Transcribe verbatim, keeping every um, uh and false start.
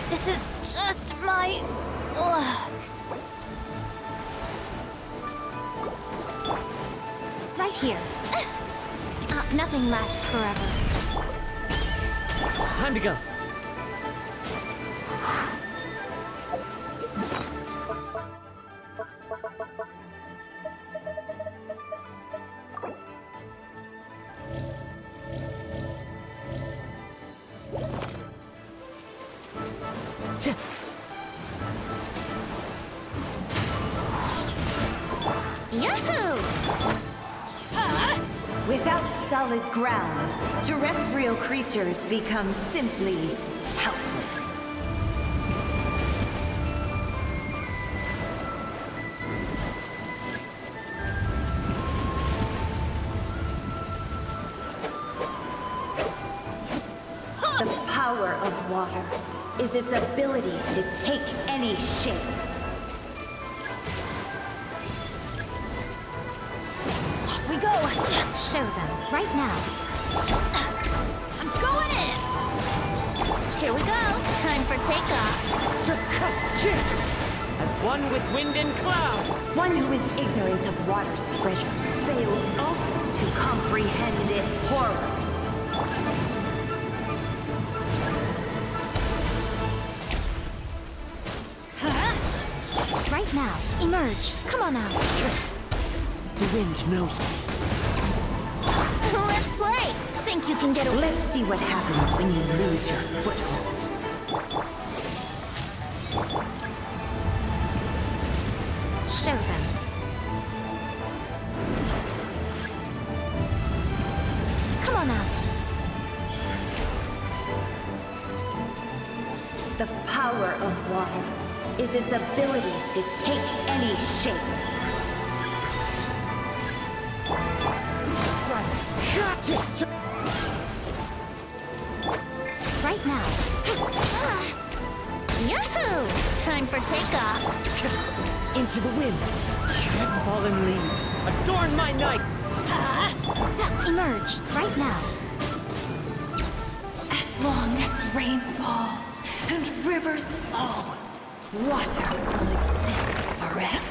This is just my luck. Right here. Uh, nothing lasts forever. Time to go. Yahoo! Without solid ground, terrestrial creatures become simply helpless. The power of water is its ability to take any shape. We go! Show them, right now. I'm going in! Here we go! Time for takeoff. As one with wind and cloud. One who is ignorant of water's treasures fails also to comprehend its horrors. Huh? Right now, emerge. Come on out. The wind knows me. Let's play! Think you can get away? Let's see what happens when you lose your foothold. Show them. Come on out. The power of water is its ability to take any shape. Right now. Yahoo! Time for takeoff. Into the wind. Fallen leaves. Adorn my night. Emerge. Right now. As long as rain falls and rivers flow, water will exist forever.